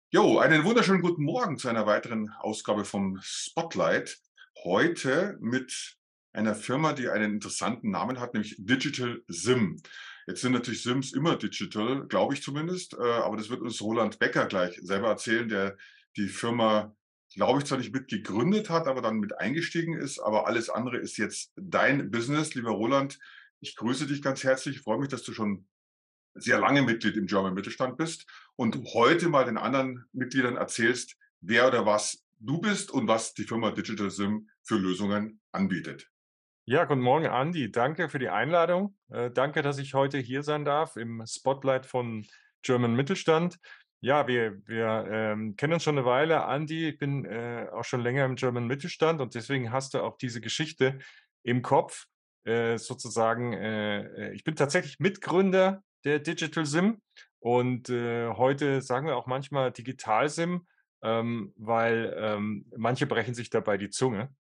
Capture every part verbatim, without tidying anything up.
Jo, einen wunderschönen guten Morgen zu einer weiteren Ausgabe vom Spotlight. Heute mit einer Firma, die einen interessanten Namen hat, nämlich Digital SIM. Jetzt sind natürlich SIMs immer digital, glaube ich zumindest, äh, aber das wird uns Roland Becker gleich selber erzählen, der die Firma, glaube ich, zwar nicht mit gegründet hat, aber dann mit eingestiegen ist. Aber alles andere ist jetzt dein Business, lieber Roland. Ich grüße dich ganz herzlich. Ich freue mich, dass du schon sehr lange Mitglied im German Mittelstand bist und heute mal den anderen Mitgliedern erzählst, wer oder was du bist und was die Firma Digital SIM für Lösungen anbietet. Ja, guten Morgen, Andi. Danke für die Einladung. Äh, danke, dass ich heute hier sein darf im Spotlight von German Mittelstand. Ja, wir, wir ähm, kennen uns schon eine Weile, Andi. Ich bin äh, auch schon länger im German Mittelstand und deswegen hast du auch diese Geschichte im Kopf. Äh, sozusagen, äh, äh, ich bin tatsächlich Mitgründer der Digital SIM und äh, heute sagen wir auch manchmal Digital SIM, ähm, weil ähm, manche brechen sich dabei die Zunge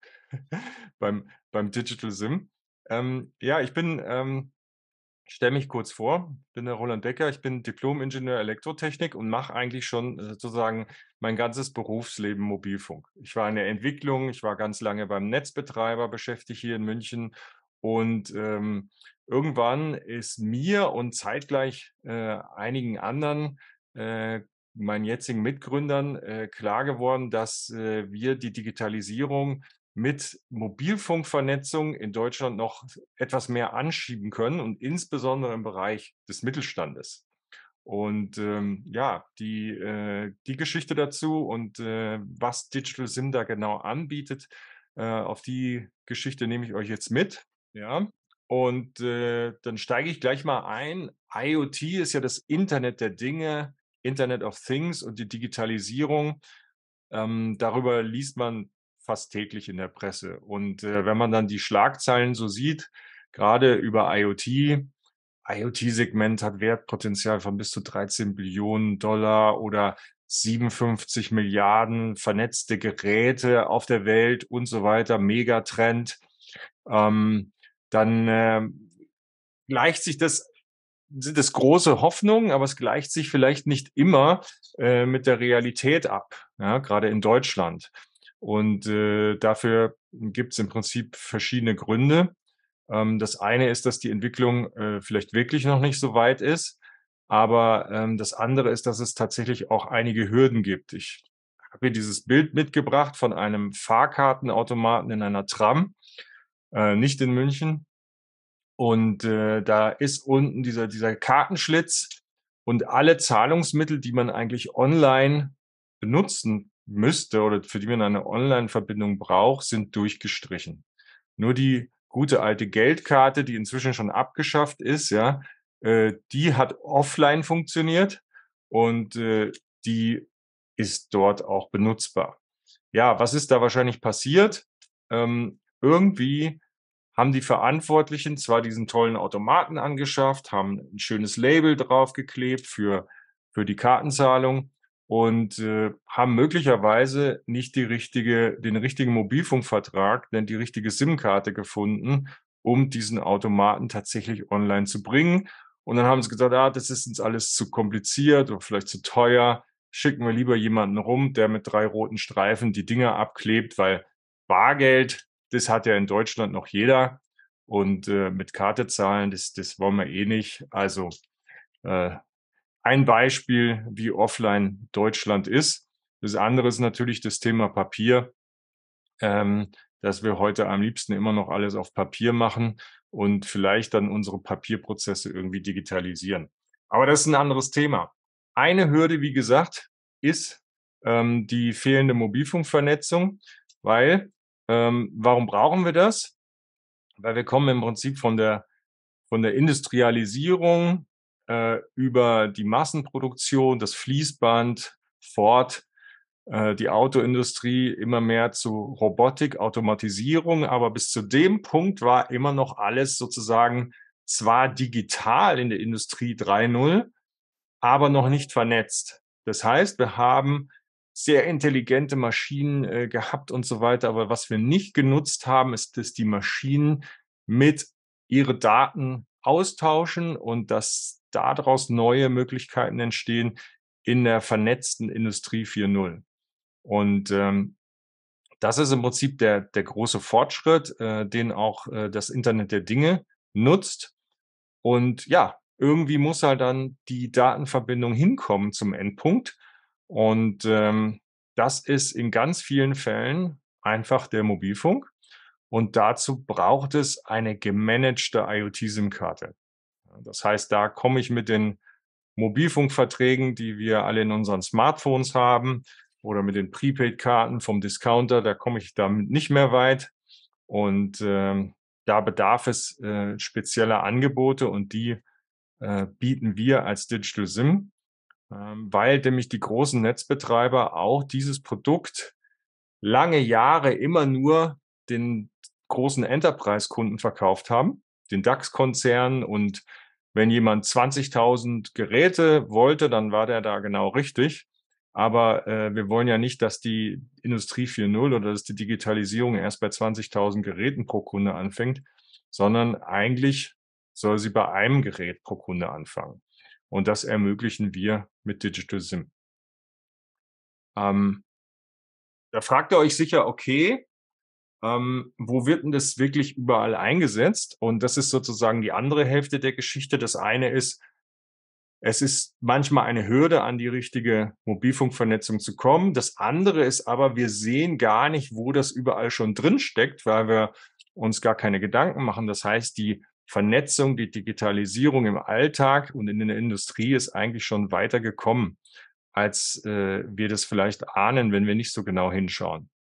beim beim Digital SIM. Ähm, ja, ich bin ähm, stelle mich kurz vor, bin der Roland Becker, ich bin Diplom-Ingenieur Elektrotechnik und mache eigentlich schon äh, sozusagen mein ganzes Berufsleben Mobilfunk. Ich war in der Entwicklung, ich war ganz lange beim Netzbetreiber beschäftigt hier in München und, ähm, irgendwann ist mir und zeitgleich, äh, einigen anderen, äh, meinen jetzigen Mitgründern, äh, klar geworden, dass, äh, wir die Digitalisierung mit Mobilfunkvernetzung in Deutschland noch etwas mehr anschieben können und insbesondere im Bereich des Mittelstandes. Und, ähm, ja, die äh, die Geschichte dazu und, äh, was Digital SIM da genau anbietet, äh, auf die Geschichte nehme ich euch jetzt mit, ja? Und, äh, dann steige ich gleich mal ein. IoT ist ja das Internet der Dinge, Internet of Things und die Digitalisierung. Ähm, darüber liest man fast täglich in der Presse. Und, äh, wenn man dann die Schlagzeilen so sieht, gerade über IoT, IoT-Segment hat Wertpotenzial von bis zu dreizehn Billionen Dollar oder siebenundfünfzig Milliarden vernetzte Geräte auf der Welt und so weiter, Megatrend, ähm, dann, ähm, gleicht sich das sind es große Hoffnungen, aber es gleicht sich vielleicht nicht immer, äh, mit der Realität ab, ja, grade in Deutschland. Und, äh, dafür gibt's im Prinzip verschiedene Gründe. Ähm, das eine ist, dass die Entwicklung, äh, vielleicht wirklich noch nicht so weit ist, aber, ähm, das andere ist, dass es tatsächlich auch einige Hürden gibt. Ich habe hier dieses Bild mitgebracht von einem Fahrkartenautomaten in einer Tram, äh, nicht in München. Und, äh, da ist unten dieser dieser Kartenschlitz und alle Zahlungsmittel, die man eigentlich online benutzen müsste oder für die man eine Online-Verbindung braucht, sind durchgestrichen. Nur die gute alte Geldkarte, die inzwischen schon abgeschafft ist, ja, äh, die hat offline funktioniert und, äh, die ist dort auch benutzbar. Ja, was ist da wahrscheinlich passiert? Ähm, irgendwie haben die Verantwortlichen zwar diesen tollen Automaten angeschafft, haben ein schönes Label draufgeklebt für für die Kartenzahlung und, äh, haben möglicherweise nicht die richtige den richtigen Mobilfunkvertrag, denn die richtige SIM-Karte gefunden, um diesen Automaten tatsächlich online zu bringen. Und dann haben sie gesagt: „Ah, das ist uns alles zu kompliziert oder vielleicht zu teuer. Schicken wir lieber jemanden rum, der mit drei roten Streifen die Dinger abklebt“, weil Bargeld, das hat ja in Deutschland noch jeder und, äh, mit Karte zahlen, das das wollen wir eh nicht. Also, äh, ein Beispiel, wie offline Deutschland ist. Das andere ist natürlich das Thema Papier, ähm, dass wir heute am liebsten immer noch alles auf Papier machen und vielleicht dann unsere Papierprozesse irgendwie digitalisieren. Aber das ist ein anderes Thema. Eine Hürde, wie gesagt, ist, ähm, die fehlende Mobilfunkvernetzung, weil ähm, warum brauchen wir das? Weil wir kommen im Prinzip von der von der Industrialisierung, äh, über die Massenproduktion, das Fließband, Ford, äh, die Autoindustrie immer mehr zu Robotik, Automatisierung, aber bis zu dem Punkt war immer noch alles sozusagen zwar digital in der Industrie drei Null, aber noch nicht vernetzt. Das heißt, wir haben sehr intelligente Maschinen, äh, gehabt und so weiter, aber was wir nicht genutzt haben, ist, dass die Maschinen mit ihre Daten austauschen und dass daraus neue Möglichkeiten entstehen in der vernetzten Industrie vier Null. Und ähm, das ist im Prinzip der, der große Fortschritt, äh, den auch äh, das Internet der Dinge nutzt. Und ja, irgendwie muss halt dann die Datenverbindung hinkommen zum Endpunkt. Und ähm, das ist in ganz vielen Fällen einfach der Mobilfunk. Und dazu braucht es eine gemanagte IoT-SIM-Karte. Das heißt, da komme ich mit den Mobilfunkverträgen, die wir alle in unseren Smartphones haben, oder mit den Prepaid-Karten vom Discounter, da komme ich damit nicht mehr weit. Und ähm, da bedarf es äh, spezieller Angebote und die äh, bieten wir als Digital SIM, ähm, weil nämlich die großen Netzbetreiber auch dieses Produkt lange Jahre immer nur den großen Enterprise-Kunden verkauft haben, den DAX-Konzernen. Und wenn jemand zwanzigtausend Geräte wollte, dann war der da genau richtig. Aber äh, wir wollen ja nicht, dass die Industrie vier Null oder dass die Digitalisierung erst bei zwanzigtausend Geräten pro Kunde anfängt, sondern eigentlich soll sie bei einem Gerät pro Kunde anfangen. Und das ermöglichen wir mit Digital SIM. Ähm, da fragt ihr euch sicher, okay, ähm, wo wird denn das wirklich überall eingesetzt? Und das ist sozusagen die andere Hälfte der Geschichte. Das eine ist, es ist manchmal eine Hürde, an die richtige Mobilfunkvernetzung zu kommen. Das andere ist aber, wir sehen gar nicht, wo das überall schon drin steckt, weil wir uns gar keine Gedanken machen. Das heißt, die Vernetzung, die Digitalisierung im Alltag und in der Industrie ist eigentlich schon weiter gekommen, als äh, wir das vielleicht ahnen, wenn wir nicht so genau hinschauen.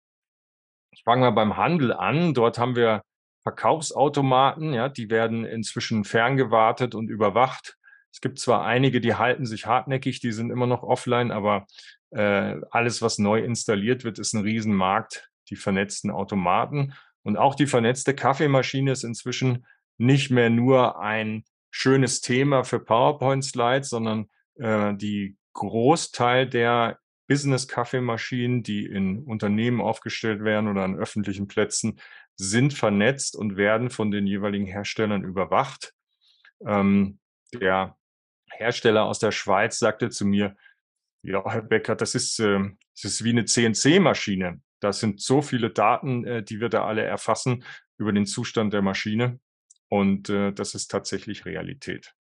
Ich fange mal beim Handel an. Dort haben wir Verkaufsautomaten, ja, die werden inzwischen ferngewartet und überwacht. Es gibt zwar einige, die halten sich hartnäckig, die sind immer noch offline, aber äh, alles, was neu installiert wird, ist ein Riesenmarkt, die vernetzten Automaten. Und auch die vernetzte Kaffeemaschine ist inzwischen nicht mehr nur ein schönes Thema für PowerPoint-Slides, sondern äh, die Großteil der Business-Kaffeemaschinen, die in Unternehmen aufgestellt werden oder an öffentlichen Plätzen, sind vernetzt und werden von den jeweiligen Herstellern überwacht. Ähm, der Hersteller aus der Schweiz sagte zu mir, ja, Herr Becker, das ist, äh, das ist wie eine C N C-Maschine. Das sind so viele Daten, äh, die wir da alle erfassen über den Zustand der Maschine. Und äh, das ist tatsächlich Realität.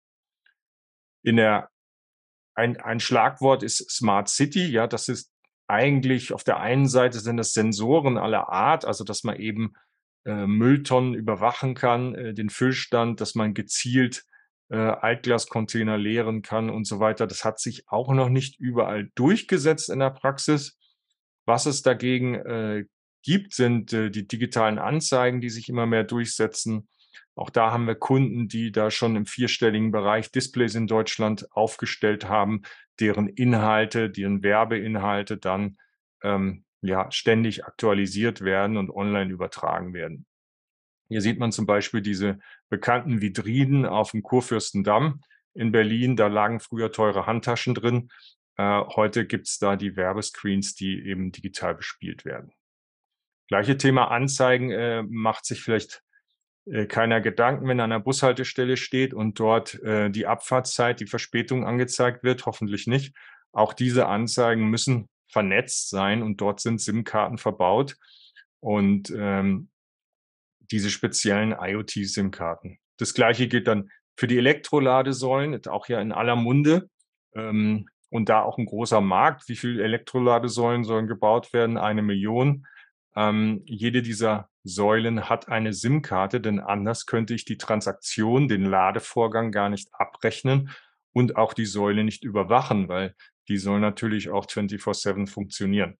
In der Ein, ein Schlagwort ist Smart City. Ja, das ist eigentlich auf der einen Seite sind das Sensoren aller Art, also dass man eben äh, Mülltonnen überwachen kann, äh, den Füllstand, dass man gezielt äh, Altglascontainer leeren kann und so weiter. Das hat sich auch noch nicht überall durchgesetzt in der Praxis. Was es dagegen äh, gibt, sind äh, die digitalen Anzeigen, die sich immer mehr durchsetzen. Auch da haben wir Kunden, die da schon im vierstelligen Bereich Displays in Deutschland aufgestellt haben, deren Inhalte, deren Werbeinhalte dann ähm, ja ständig aktualisiert werden und online übertragen werden. Hier sieht man zum Beispiel diese bekannten Vitrinen auf dem Kurfürstendamm in Berlin. Da lagen früher teure Handtaschen drin. Äh, heute gibt es da die Werbescreens, die eben digital bespielt werden. Gleiche Thema Anzeigen äh, macht sich vielleicht äh, keiner Gedanken, wenn er an der Bushaltestelle steht und dort äh, die Abfahrtszeit, die Verspätung angezeigt wird, hoffentlich nicht. Auch diese Anzeigen müssen vernetzt sein und dort sind SIM-Karten verbaut und ähm, diese speziellen IoT-SIM-Karten. Das gleiche gilt dann für die Elektroladesäulen, auch ja in aller Munde. Ähm, und da auch ein großer Markt. Wie viele Elektroladesäulen sollen gebaut werden? Eine Million. Ähm, jede dieser Säulen hat eine SIM-Karte, denn anders könnte ich die Transaktion, den Ladevorgang gar nicht abrechnen und auch die Säule nicht überwachen, weil die soll natürlich auch vierundzwanzig sieben funktionieren.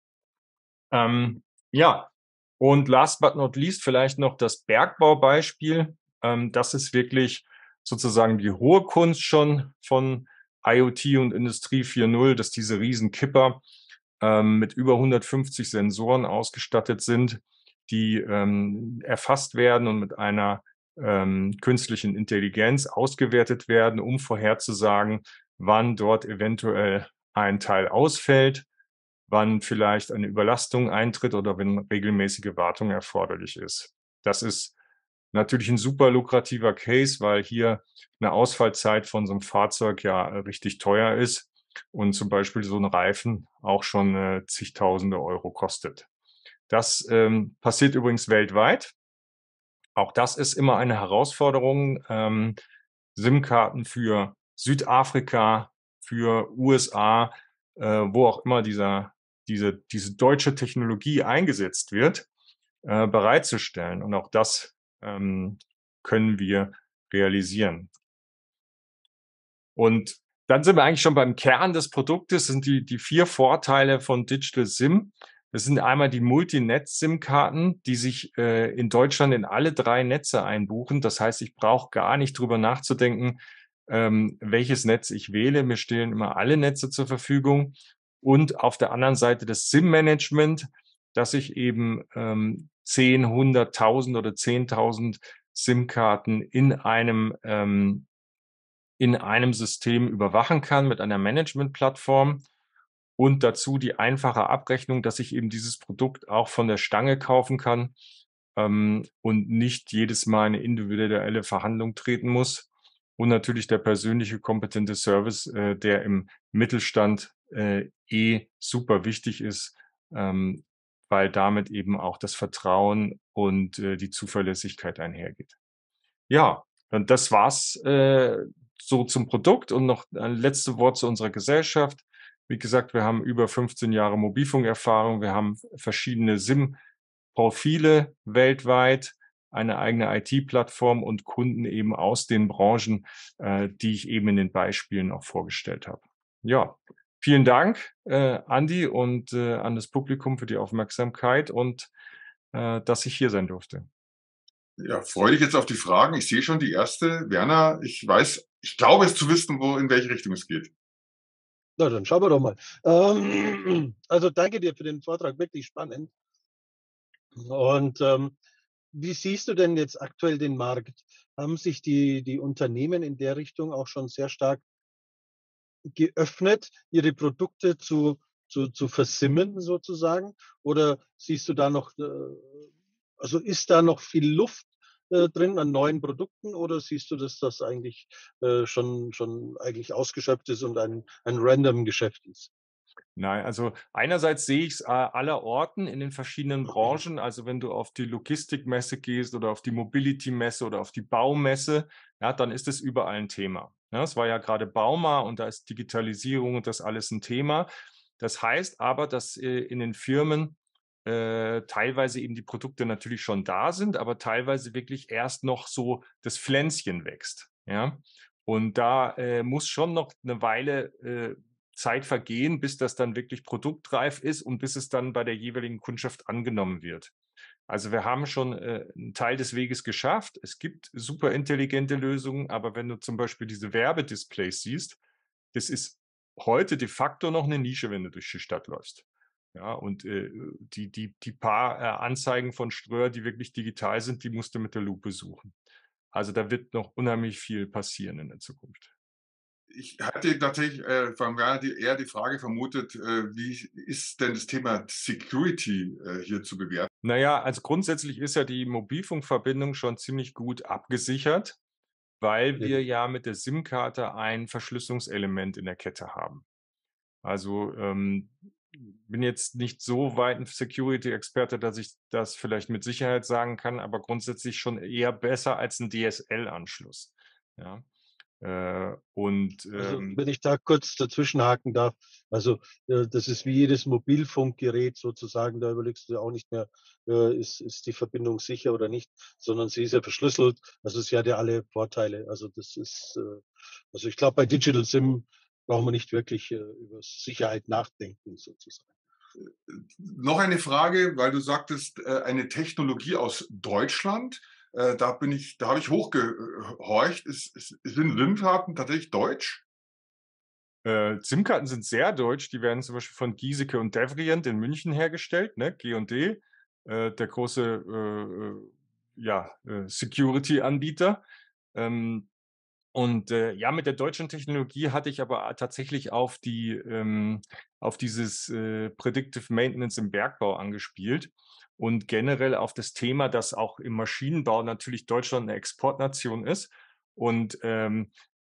Ähm, ja, und last but not least vielleicht noch das Bergbaubeispiel. Ähm, das ist wirklich sozusagen die hohe Kunst schon von IoT und Industrie vier Null, dass diese Riesenkipper ähm, mit über hundertfünfzig Sensoren ausgestattet sind, die ähm, erfasst werden und mit einer ähm, künstlichen Intelligenz ausgewertet werden, um vorherzusagen, wann dort eventuell ein Teil ausfällt, wann vielleicht eine Überlastung eintritt oder wenn regelmäßige Wartung erforderlich ist. Das ist natürlich ein super lukrativer Case, weil hier eine Ausfallzeit von so einem Fahrzeug ja richtig teuer ist. und zum Beispiel so ein Reifen auch schon äh, zigtausende Euro kostet. Das ähm, passiert übrigens weltweit. Auch das ist immer eine Herausforderung. Ähm, SIM-Karten für Südafrika, für U S A, äh, wo auch immer dieser, diese, diese deutsche Technologie eingesetzt wird, äh, bereitzustellen. Und auch das ähm, können wir realisieren. Und dann sind wir eigentlich schon beim Kern des Produktes, sind die, die vier Vorteile von Digital SIM. Das sind einmal die Multinet-SIM-Karten, die sich äh, in Deutschland in alle drei Netze einbuchen. Das heißt, ich brauche gar nicht drüber nachzudenken, ähm, welches Netz ich wähle. Mir stehen immer alle Netze zur Verfügung. Und auf der anderen Seite das SIM-Management, dass ich eben ähm, zehn, hunderttausend oder zehntausend SIM-Karten in einem ähm, in einem System überwachen kann mit einer Management-Plattform und dazu die einfache Abrechnung, dass ich eben dieses Produkt auch von der Stange kaufen kann ähm, und nicht jedes Mal eine individuelle Verhandlung treten muss. Und natürlich der persönliche kompetente Service, äh, der im Mittelstand äh, eh super wichtig ist, ähm, weil damit eben auch das Vertrauen und äh, die Zuverlässigkeit einhergeht. Ja, und das war's äh, so zum Produkt und noch ein letztes Wort zu unserer Gesellschaft. Wie gesagt, wir haben über fünfzehn Jahre Mobilfunkerfahrung, wir haben verschiedene SIM-Profile weltweit, eine eigene I T-Plattform und Kunden eben aus den Branchen, äh, die ich eben in den Beispielen auch vorgestellt habe. Ja, vielen Dank, äh, Andi, und äh, an das Publikum für die Aufmerksamkeit und äh, dass ich hier sein durfte. Ja, freue dich jetzt auf die Fragen. Ich sehe schon die erste. Werner, ich weiß, ich glaube es zu wissen, wo, in welche Richtung es geht. Na, dann schauen wir doch mal. Ähm, also danke dir für den Vortrag, wirklich spannend. Und ähm, wie siehst du denn jetzt aktuell den Markt? Haben sich die, die Unternehmen in der Richtung auch schon sehr stark geöffnet, ihre Produkte zu, zu, zu versimmen sozusagen? Oder siehst du da noch, äh, also ist da noch viel Luft äh, drin an neuen Produkten oder siehst du, dass das eigentlich äh, schon, schon eigentlich ausgeschöpft ist und ein, ein random Geschäft ist? Nein, also einerseits sehe ich es äh, allerorten in den verschiedenen Branchen. Also wenn du auf die Logistikmesse gehst oder auf die Mobility-Messe oder auf die Baumesse, ja, dann ist es überall ein Thema. Ja, es war ja gerade Bauma und da ist Digitalisierung und das alles ein Thema. Das heißt aber, dass äh, in den Firmen äh, teilweise eben die Produkte natürlich schon da sind, aber teilweise wirklich erst noch so das Pflänzchen wächst. Ja, und da äh, muss schon noch eine Weile äh, Zeit vergehen, bis das dann wirklich produktreif ist und bis es dann bei der jeweiligen Kundschaft angenommen wird. Also wir haben schon äh, einen Teil des Weges geschafft. Es gibt super intelligente Lösungen, aber wenn du zum Beispiel diese Werbedisplays siehst, das ist heute de facto noch eine Nische, wenn du durch die Stadt läufst. Ja, und äh, die, die, die paar äh, Anzeigen von Ströer, die wirklich digital sind, die musst du mit der Lupe suchen. Also da wird noch unheimlich viel passieren in der Zukunft. Ich hatte tatsächlich äh, von Werner die, eher die Frage vermutet, äh, wie ist denn das Thema Security äh, hier zu bewerten? Naja, also grundsätzlich ist ja die Mobilfunkverbindung schon ziemlich gut abgesichert, weil Ja. wir ja mit der SIM-Karte ein Verschlüsselungselement in der Kette haben. Also ähm, bin jetzt nicht so weit ein Security-Experte, dass ich das vielleicht mit Sicherheit sagen kann, aber grundsätzlich schon eher besser als ein D S L-Anschluss. Ja. Äh, und Also ähm, wenn ich da kurz dazwischenhaken darf, also äh, das ist wie jedes Mobilfunkgerät sozusagen, da überlegst du ja auch nicht mehr, äh, ist, ist die Verbindung sicher oder nicht, sondern sie ist ja verschlüsselt. Also sie hat ja alle Vorteile. Also das ist, äh, also ich glaube, bei Digital SIM brauchen wir nicht wirklich äh, über Sicherheit nachdenken sozusagen. Noch eine Frage, weil du sagtest, äh, eine Technologie aus Deutschland. Äh, da bin ich, da habe ich hochgehorcht. Ist, ist, sind SIM-Karten tatsächlich deutsch? Äh, SIM-Karten sind sehr deutsch. Die werden zum Beispiel von Giesecke und Devrient in München hergestellt, ne? G und D, äh, der große äh, äh, ja, äh, Security-Anbieter. Ähm, und äh, ja, mit der deutschen Technologie hatte ich aber tatsächlich auf die ähm, auf dieses äh, Predictive Maintenance im Bergbau angespielt und generell auf das Thema, dass auch im Maschinenbau natürlich Deutschland eine Exportnation ist und ähm,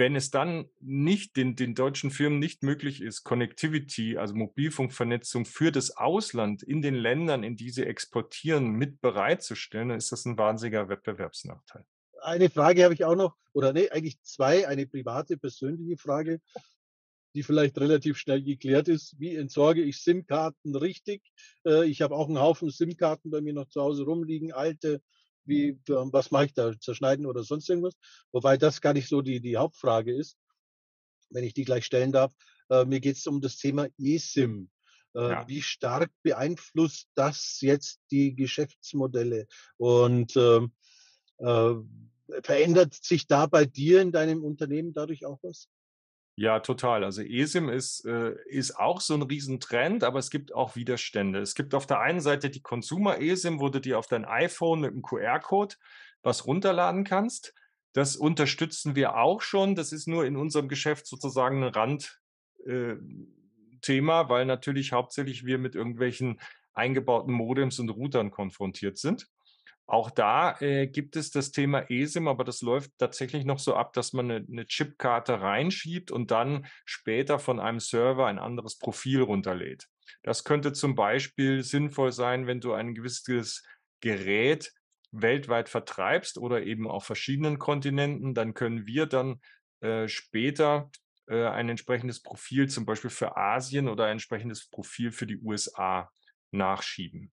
wenn es dann nicht den den deutschen Firmen nicht möglich ist, Connectivity, also Mobilfunkvernetzung für das Ausland in den Ländern, in die sie exportieren, mit bereitzustellen, dann ist das ein wahnsinniger Wettbewerbsnachteil. Eine Frage habe ich auch noch, oder ne, eigentlich zwei, eine private, persönliche Frage, die vielleicht relativ schnell geklärt ist. Wie entsorge ich SIM-Karten richtig? Äh, ich habe auch einen Haufen SIM-Karten bei mir noch zu Hause rumliegen, alte. Wie, ähm, was mache ich da? Zerschneiden oder sonst irgendwas? Wobei das gar nicht so die, die Hauptfrage ist, wenn ich die gleich stellen darf. Äh, mir geht es um das Thema eSIM. Äh, Ja. wie stark beeinflusst das jetzt die Geschäftsmodelle? Und ähm, äh, verändert sich da bei dir in deinem Unternehmen dadurch auch was? Ja, total. Also eSIM ist, äh, ist auch so ein Riesentrend, aber es gibt auch Widerstände. Es gibt auf der einen Seite die Consumer-eSIM, wo du dir auf dein iPhone mit 'm Q R-Code was runterladen kannst. Das unterstützen wir auch schon. Das ist nur in unserem Geschäft sozusagen 'n Rand äh, Thema, weil natürlich hauptsächlich wir mit irgendwelchen eingebauten Modems und Routern konfrontiert sind. Auch da, äh, gibt es das Thema eSIM, aber das läuft tatsächlich noch so ab, dass man 'ne 'ne Chipkarte reinschiebt und dann später von einem Server ein anderes Profil runterlädt. Das könnte zum Beispiel sinnvoll sein, wenn du ein gewisses Gerät weltweit vertreibst oder eben auf verschiedenen Kontinenten, dann können wir dann, äh, später, äh, ein entsprechendes Profil zum Beispiel für Asien oder ein entsprechendes Profil für die U S A nachschieben.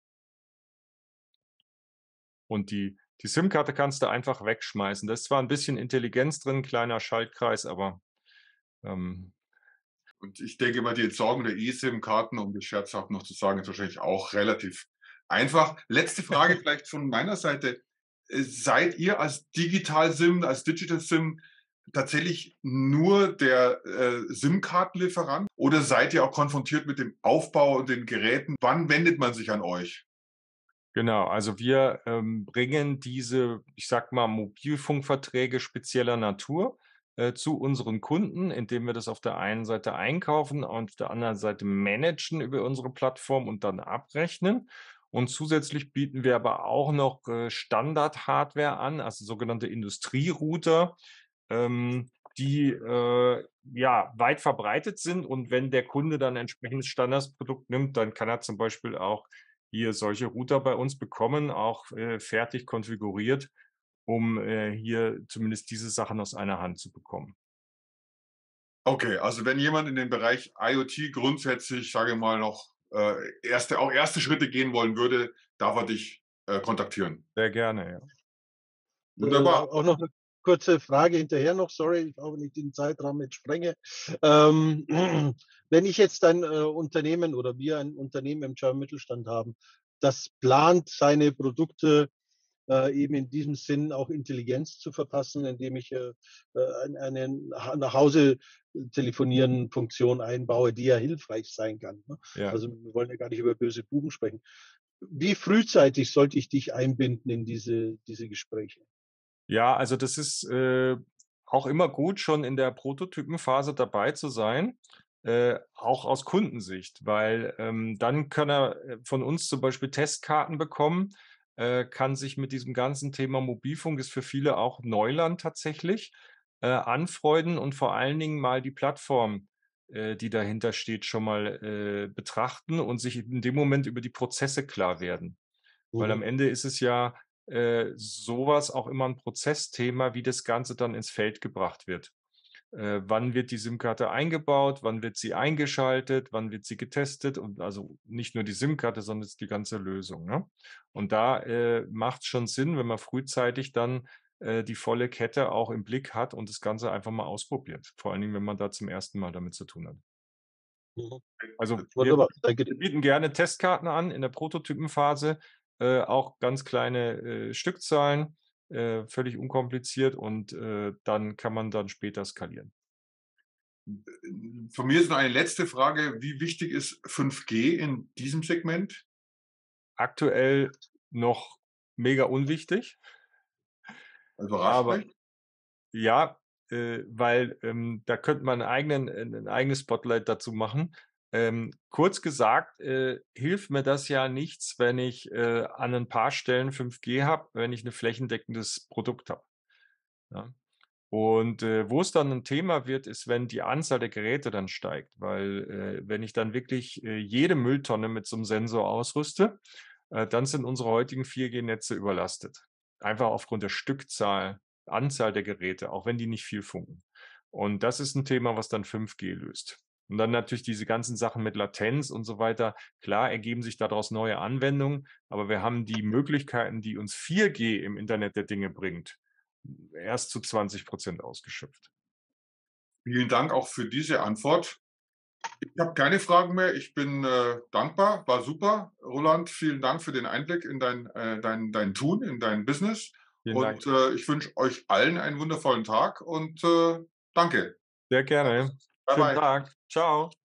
Und die die SIM-Karte kannst du einfach wegschmeißen. Da ist zwar ein bisschen Intelligenz drin, kleiner Schaltkreis, aber, ähm Und ich denke mal, die Entsorgung der eSIM-Karten, um das scherzhaft noch zu sagen, ist wahrscheinlich auch relativ einfach. Letzte Frage vielleicht von meiner Seite. Äh, seid ihr als Digital-SIM, als Digital-SIM tatsächlich nur der, äh, SIM-Kartenlieferant oder seid ihr auch konfrontiert mit dem Aufbau und den Geräten? Wann wendet man sich an euch? Genau, also wir, ähm, bringen diese, ich sage mal, Mobilfunkverträge spezieller Natur, äh, zu unseren Kunden, indem wir das auf der einen Seite einkaufen und auf der anderen Seite managen über unsere Plattform und dann abrechnen. Und zusätzlich bieten wir aber auch noch, äh, Standard-Hardware an, also sogenannte Industrierouter, ähm, die, äh, ja, weit verbreitet sind. Und wenn der Kunde dann 'n entsprechendes Standardprodukt nimmt, dann kann er zum Beispiel auch hier solche Router bei uns bekommen, auch, äh, fertig konfiguriert, um, äh, hier zumindest diese Sachen aus einer Hand zu bekommen. Okay, also wenn jemand in den Bereich IoT grundsätzlich, sage ich mal, noch, äh, erste auch erste Schritte gehen wollen würde, darf er dich, äh, kontaktieren. Sehr gerne, ja. Äh, Wunderbar. auch noch eine kurze Frage hinterher noch, sorry, ich hoffe, wenn ich den Zeitrahmen jetzt sprenge. Ähm, wenn ich jetzt ein, äh, Unternehmen oder wir ein Unternehmen im German Mittelstand haben, das plant, seine Produkte, äh, eben in diesem Sinn auch Intelligenz zu verpassen, indem ich, äh, äh, ein eine ha nach Hause telefonieren Funktion einbaue, die ja hilfreich sein kann, ne? Ja. Also, wir wollen ja gar nicht über böse Buben sprechen. Wie frühzeitig sollte ich dich einbinden in diese diese Gespräche? Ja, also das ist, äh, auch immer gut, schon in der Prototypenphase dabei zu sein, äh, auch aus Kundensicht, weil, ähm, dann kann er, äh, von uns zum Beispiel Testkarten bekommen, äh, kann sich mit diesem ganzen Thema Mobilfunk, ist für viele auch Neuland tatsächlich, äh, anfreunden und vor allen Dingen mal die Plattform, äh, die dahinter steht, schon mal, äh, betrachten und sich in dem Moment über die Prozesse klar werden. Weil Mhm. am Ende ist es ja, äh, so auch immer ein Prozessthema, wie das Ganze dann ins Feld gebracht wird. Äh, wann wird die SIM-Karte eingebaut? Wann wird sie eingeschaltet? Wann wird sie getestet? Und also nicht nur die SIM-Karte, sondern es ist die ganze Lösung, ne? Und da, äh, macht's schon Sinn, wenn man frühzeitig dann, äh, die volle Kette auch im Blick hat und das Ganze einfach mal ausprobiert. Vor allen Dingen, wenn man da zum ersten Mal damit zu tun hat. Mhm. Also, wir Wunderbar, danke wir dir. bieten gerne Testkarten an in der Prototypenphase, äh, auch ganz kleine, äh, Stückzahlen, äh, völlig unkompliziert und, äh, dann kann man dann später skalieren. Von mir ist noch eine letzte Frage. Wie wichtig ist fünf G in diesem Segment? Aktuell noch mega unwichtig, Überrascht aber mich. ja, äh, weil, ähm, da könnte man 'n eigenen 'n 'n eigenes Spotlight dazu machen. Ähm, kurz gesagt, äh, hilft mir das ja nichts, wenn ich, äh, an ein paar Stellen fünf G habe, wenn ich 'ne flächendeckendes Produkt habe, ja? Und äh, wo es dann ein Thema wird, ist, wenn die Anzahl der Geräte dann steigt, weil äh, wenn ich dann wirklich äh, jede Mülltonne mit so einem Sensor ausrüste, äh, dann sind unsere heutigen vier G-Netze überlastet. Einfach aufgrund der Stückzahl, Anzahl der Geräte, auch wenn die nicht viel funken. Und das ist ein Thema, was dann fünf G löst. Und dann natürlich diese ganzen Sachen mit Latenz und so weiter. Klar ergeben sich daraus neue Anwendungen, aber wir haben die Möglichkeiten, die uns vier G im Internet der Dinge bringt, erst zu zwanzig Prozent ausgeschöpft. Vielen Dank auch für diese Antwort. Ich habe keine Fragen mehr. Ich bin äh, dankbar, war super. Roland, vielen Dank für den Einblick in dein, äh, dein, dein Tun, in dein Business. Vielen Dank. Und äh, ich wünsche euch allen einen wundervollen Tag und äh, danke. Sehr gerne. Bye Schönen bye. Tag. Ciao.